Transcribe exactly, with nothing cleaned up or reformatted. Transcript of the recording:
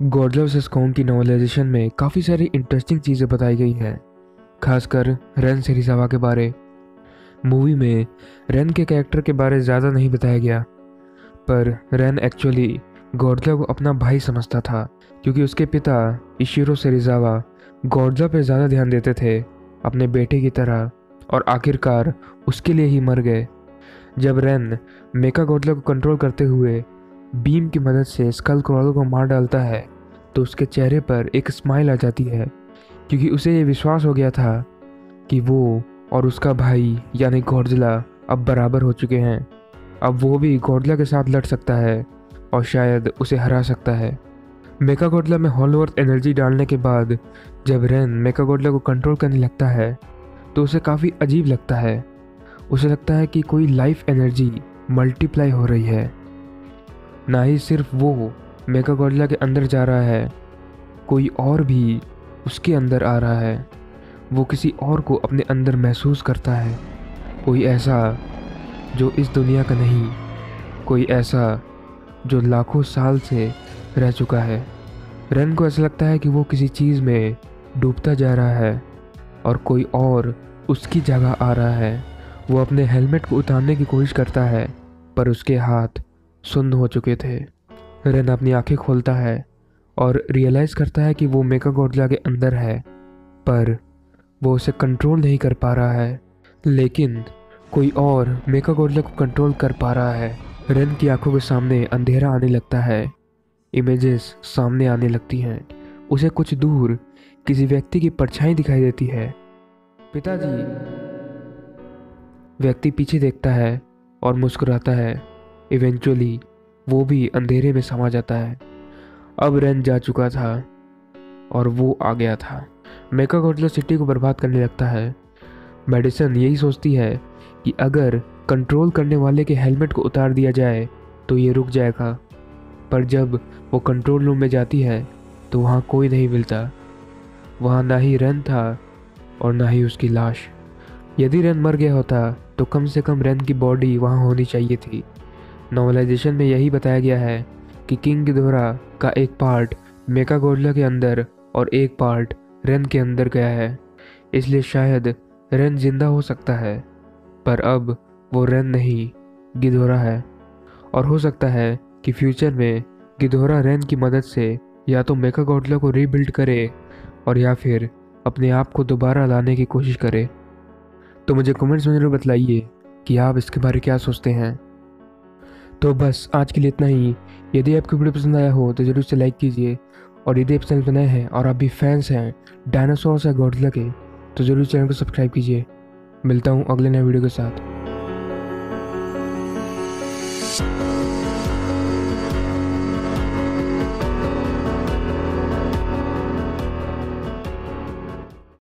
Godzilla versus Kong की नॉवेलाइजेशन में काफ़ी सारी इंटरेस्टिंग चीज़ें बताई गई हैं, खासकर रेन सेरिज़ावा के बारे। मूवी में रेन के कैरेक्टर के बारे ज़्यादा नहीं बताया गया, पर रेन एक्चुअली गॉडजिला को अपना भाई समझता था, क्योंकि उसके पिता इशिरो सेरिज़ावा गॉडजिला पर ज़्यादा ध्यान देते थे अपने बेटे की तरह, और आखिरकार उसके लिए ही मर गए। जब रेन मेका गॉडजिला को कंट्रोल करते हुए बीम की मदद से स्कल क्रॉलर को मार डालता है, तो उसके चेहरे पर एक स्माइल आ जाती है, क्योंकि उसे ये विश्वास हो गया था कि वो और उसका भाई यानी गॉडजिला अब बराबर हो चुके हैं। अब वो भी गॉडजिला के साथ लड़ सकता है और शायद उसे हरा सकता है। मेका गॉडजिला में होलोअर्थ एनर्जी डालने के बाद जब रेन मेका गॉडजिला को कंट्रोल करने लगता है, तो उसे काफ़ी अजीब लगता है। उसे लगता है कि कोई लाइफ एनर्जी मल्टीप्लाई हो रही है। ना ही सिर्फ वो मेका गॉडजिला के अंदर जा रहा है, कोई और भी उसके अंदर आ रहा है। वो किसी और को अपने अंदर महसूस करता है, कोई ऐसा जो इस दुनिया का नहीं, कोई ऐसा जो लाखों साल से रह चुका है। रेन को ऐसा लगता है कि वो किसी चीज़ में डूबता जा रहा है और कोई और उसकी जगह आ रहा है। वो अपने हेलमेट को उतारने की कोशिश करता है, पर उसके हाथ सुन्न हो चुके थे। रेन अपनी आंखें खोलता है और रियलाइज़ करता है कि वो मेका गॉडजिला के अंदर है, पर वो उसे कंट्रोल नहीं कर पा रहा है, लेकिन कोई और मेका गॉडजिला को कंट्रोल कर पा रहा है। रेन की आंखों के सामने अंधेरा आने लगता है, इमेजेस सामने आने लगती हैं। उसे कुछ दूर किसी व्यक्ति की परछाई दिखाई देती है। पिताजी। व्यक्ति पीछे देखता है और मुस्कुराता है। इवेंचुअली वो भी अंधेरे में समा जाता है। अब रेन जा चुका था और वो आ गया था। मेका गॉडजिला सिटी को बर्बाद करने लगता है। मेडिसन यही सोचती है कि अगर कंट्रोल करने वाले के हेलमेट को उतार दिया जाए तो ये रुक जाएगा, पर जब वो कंट्रोल रूम में जाती है तो वहाँ कोई नहीं मिलता। वहाँ ना ही रेन था और ना ही उसकी लाश। यदि रेन मर गया होता तो कम से कम रेन की बॉडी वहाँ होनी चाहिए थी। नॉवेलाइजेशन में यही बताया गया है कि किंग गिदोरा का एक पार्ट मेका गॉडजिला के अंदर और एक पार्ट रेन के अंदर गया है, इसलिए शायद रेन जिंदा हो सकता है, पर अब वो रेन नहीं गिदोरा है। और हो सकता है कि फ्यूचर में गिदोरा रेन की मदद से या तो मेका गॉडजिला को रीबिल्ड करे और या फिर अपने आप को दोबारा लाने की कोशिश करे। तो मुझे कमेंट्स में जरूर बताइए कि आप इसके बारे क्या सोचते हैं। तो बस आज के लिए इतना ही। यदि आपको वीडियो पसंद आया हो तो ज़रूर से लाइक कीजिए, और यदि आप चैनल पर नए हैं और आप भी फैंस हैं डायनासोर या गॉडजिला के, तो ज़रूर चैनल को सब्सक्राइब कीजिए। मिलता हूँ अगले नए वीडियो के साथ।